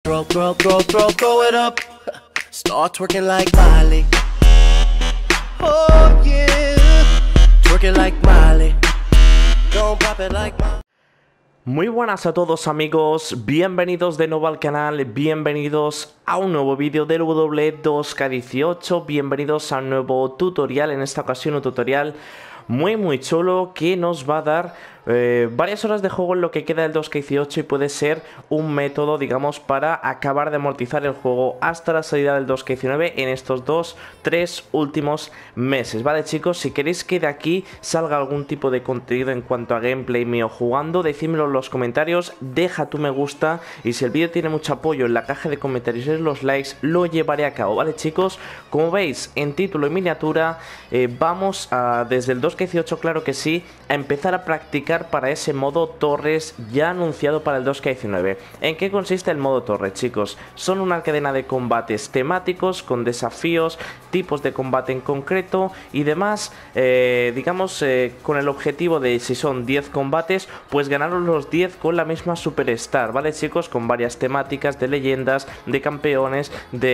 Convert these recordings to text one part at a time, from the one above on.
Throw it up. Start twerking like Miley. Oh yeah. Twerking like Miley. Don't pop it like Miley. Muy buenas a todos amigos, bienvenidos de nuevo al canal, bienvenidos a un nuevo vídeo del W2K18, bienvenidos a un nuevo tutorial, en esta ocasión un tutorial muy chulo que nos va a dar varias horas de juego en lo que queda del 2K18 y puede ser un método, digamos, para acabar de amortizar el juego hasta la salida del 2K19 en estos 2-3 últimos meses, ¿vale chicos? Si queréis que de aquí salga algún tipo de contenido en cuanto a gameplay mío jugando, decídmelo en los comentarios, deja tu me gusta y si el vídeo tiene mucho apoyo en la caja de comentarios y los likes, lo llevaré a cabo, ¿vale chicos? Como veis en título y miniatura, vamos a, desde el 2K18, claro que sí, a empezar a practicar para ese modo Torres ya anunciado para el 2K19. ¿En qué consiste el modo Torres, chicos? Son una cadena de combates temáticos con desafíos, tipos de combate en concreto y demás, digamos, con el objetivo de, si son 10 combates, pues ganaros los 10 con la misma Superstar, ¿vale chicos? Con varias temáticas de leyendas, de campeones,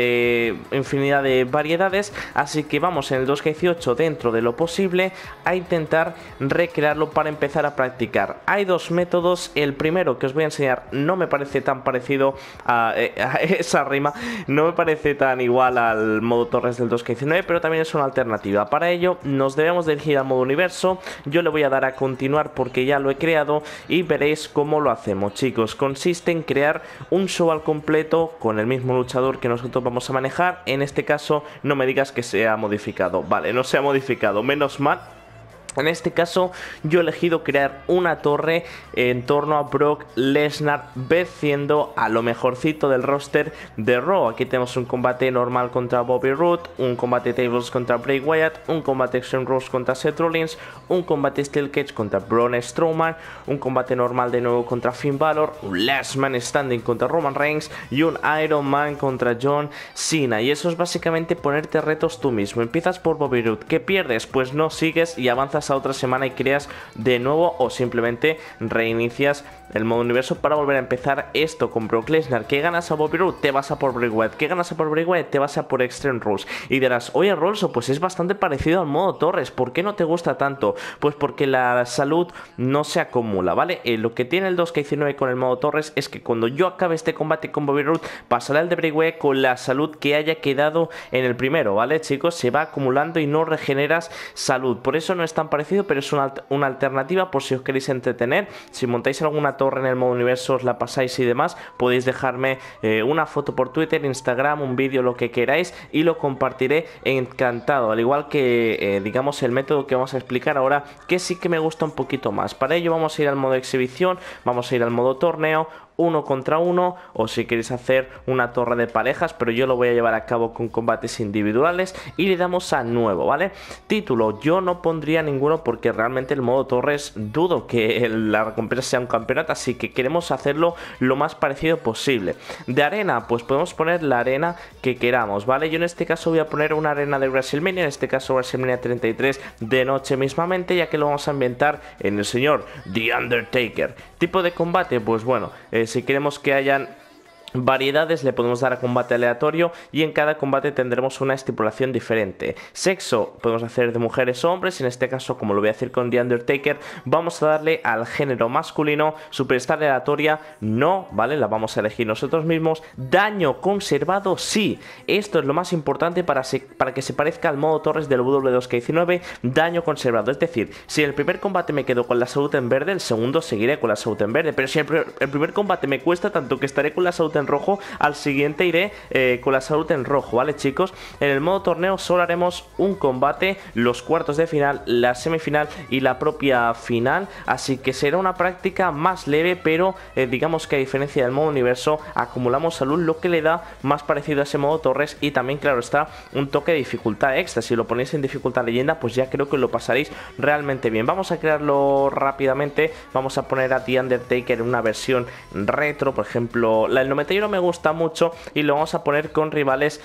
de infinidad de variedades, así que vamos en el 2K18 dentro de lo posible a intentar recrearlo para empezar a practicar. Hay dos métodos, el primero que os voy a enseñar no me parece tan parecido a esa rima, no me parece tan igual al modo Torres del 2K19, pero también es una alternativa. Para ello nos debemos dirigir al modo universo, yo le voy a dar a continuar porque ya lo he creado y veréis cómo lo hacemos, chicos. Consiste en crear un show al completo con el mismo luchador que nosotros vamos a manejar, en este caso no me digas que se ha modificado, vale, no se ha modificado, menos mal. En este caso yo he elegido crear una torre en torno a Brock Lesnar, venciendo a lo mejorcito del roster de Raw. Aquí tenemos un combate normal contra Bobby Roode, un combate Tables contra Bray Wyatt, un combate Extreme Rules contra Seth Rollins, un combate Steel Cage contra Braun Strowman, un combate normal de nuevo contra Finn Balor, un Last Man Standing contra Roman Reigns y un Iron Man contra John Cena. Y eso es básicamente ponerte retos tú mismo. Empiezas por Bobby Roode, ¿qué pierdes? Pues no sigues y avanzas a otra semana y creas de nuevo o simplemente reinicias el modo universo para volver a empezar esto con Brock Lesnar. ¿Qué ganas a Bobby Roode? Te vas a por Bray Wyatt. ¿Qué ganas a por Bray Wyatt? Te vas a por Extreme Rules. Y dirás, oye Rolso, pues es bastante parecido al modo Torres, ¿por qué no te gusta tanto? Pues porque la salud no se acumula, ¿vale? Lo que tiene el 2K19 con el modo Torres es que cuando yo acabe este combate con Bobby Roode, pasará el de Bray Wyatt con la salud que haya quedado en el primero, ¿vale chicos? Se va acumulando y no regeneras salud, por eso no es tan parecido, pero es una alternativa por si os queréis entretener. Si montáis alguna torre en el modo universo, os la pasáis y demás, podéis dejarme una foto por Twitter, Instagram, un vídeo, lo que queráis y lo compartiré encantado, al igual que digamos el método que vamos a explicar ahora, que sí que me gusta un poquito más. Para ello vamos a ir al modo exhibición, vamos a ir al modo torneo, 1 contra 1, o si queréis hacer una torre de parejas, pero yo lo voy a llevar a cabo con combates individuales y le damos a nuevo, ¿vale? Título, yo no pondría ninguno porque realmente el modo Torres dudo que la recompensa sea un campeonato, así que queremos hacerlo lo más parecido posible. De arena, pues podemos poner la arena que queramos, ¿vale? Yo en este caso voy a poner una arena de WrestleMania, en este caso WrestleMania 33 de noche mismamente, ya que lo vamos a ambientar en el señor The Undertaker. Tipo de combate, pues bueno, si queremos que hayan variedades, le podemos dar a combate aleatorio y en cada combate tendremos una estipulación diferente. Sexo, podemos hacer de mujeres o hombres, en este caso, como lo voy a hacer con The Undertaker, vamos a darle al género masculino. Superstar aleatoria, no, ¿vale? La vamos a elegir nosotros mismos. Daño conservado, sí. Esto es lo más importante para que se parezca al modo Torres del W2K19, daño conservado. Es decir, si en el primer combate me quedo con la salud en verde, el segundo seguiré con la salud en verde, pero si el primer combate me cuesta tanto que estaré con la salud en rojo, al siguiente iré con la salud en rojo, ¿vale chicos? En el modo torneo solo haremos un combate, los cuartos de final, la semifinal y la propia final, así que será una práctica más leve, pero digamos que a diferencia del modo universo acumulamos salud, lo que le da más parecido a ese modo Torres y también, claro está, un toque de dificultad extra. Si lo ponéis en dificultad leyenda, pues ya creo que lo pasaréis realmente bien. Vamos a crearlo rápidamente, vamos a poner a The Undertaker en una versión retro, por ejemplo, el 91 me gusta mucho y lo vamos a poner con rivales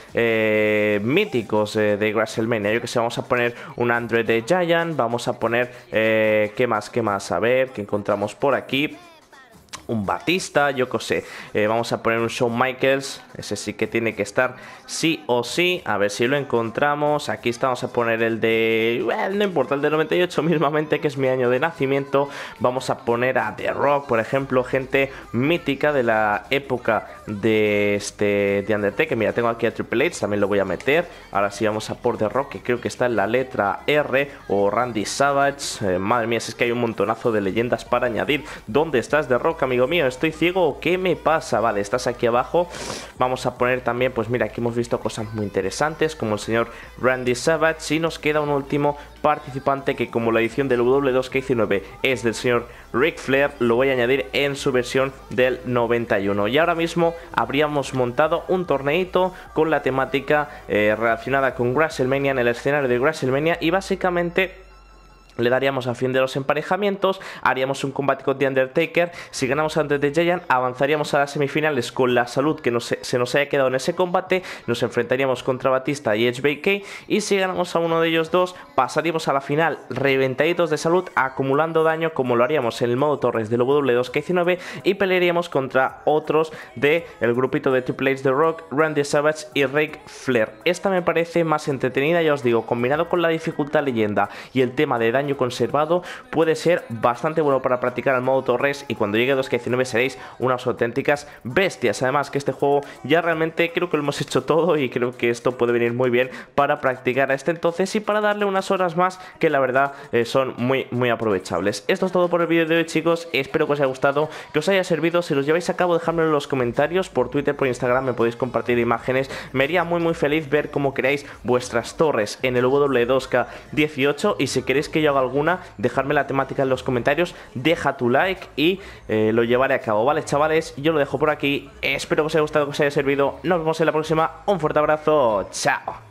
míticos de WrestleMania. Yo que sé, vamos a poner un Andre the Giant, vamos a poner ¿qué más? A ver, ¿qué encontramos por aquí? un Batista, yo qué sé. Vamos a poner un Shawn Michaels. Ese sí que tiene que estar sí o sí. A ver si lo encontramos. Aquí está, vamos a poner el de... no importa, el de 98 mismamente, que es mi año de nacimiento. Vamos a poner a The Rock, por ejemplo. Gente mítica de la época de Undertaker. Mira, tengo aquí a Triple H, también lo voy a meter. Ahora sí vamos a por The Rock, que creo que está en la letra R. O Randy Savage. Madre mía, si es que hay un montonazo de leyendas para añadir. ¿Dónde estás, The Rock, amigo mío? ¿Estoy ciego o qué me pasa? Vale, estás aquí abajo. Vamos a poner también, pues mira, aquí hemos visto cosas muy interesantes, como el señor Randy Savage. Y nos queda un último participante, que como la edición del W2K19 es del señor Ric Flair, lo voy a añadir en su versión del 91. Y ahora mismo habríamos montado un torneito con la temática relacionada con WrestleMania, en el escenario de WrestleMania, y básicamente le daríamos a fin de los emparejamientos, haríamos un combate con The Undertaker. Si ganamos antes de Giant, avanzaríamos a las semifinales con la salud que se nos haya quedado en ese combate. Nos enfrentaríamos contra Batista y HBK. Y si ganamos a uno de ellos dos, pasaríamos a la final reventaditos de salud, acumulando daño, como lo haríamos en el modo Torres del W2K19. Y pelearíamos contra otros del grupito de Triple H, The Rock, Randy Savage y Ric Flair. Esta me parece más entretenida, ya os digo, combinado con la dificultad leyenda y el tema de daño conservado, puede ser bastante bueno para practicar el modo Torres, y cuando llegue 2K19 seréis unas auténticas bestias. Además que este juego ya realmente creo que lo hemos hecho todo, y creo que esto puede venir muy bien para practicar a este entonces y para darle unas horas más que la verdad son muy aprovechables. Esto es todo por el vídeo de hoy, chicos. Espero que os haya gustado, que os haya servido. Si los lleváis a cabo, dejadmelo en los comentarios, por Twitter, por Instagram, me podéis compartir imágenes. Me haría muy feliz ver cómo creáis vuestras torres en el W2K18, y si queréis que yo alguna, dejadme la temática en los comentarios, deja tu like y lo llevaré a cabo. Vale, chavales, yo lo dejo por aquí. Espero que os haya gustado, que os haya servido. Nos vemos en la próxima. Un fuerte abrazo. Chao.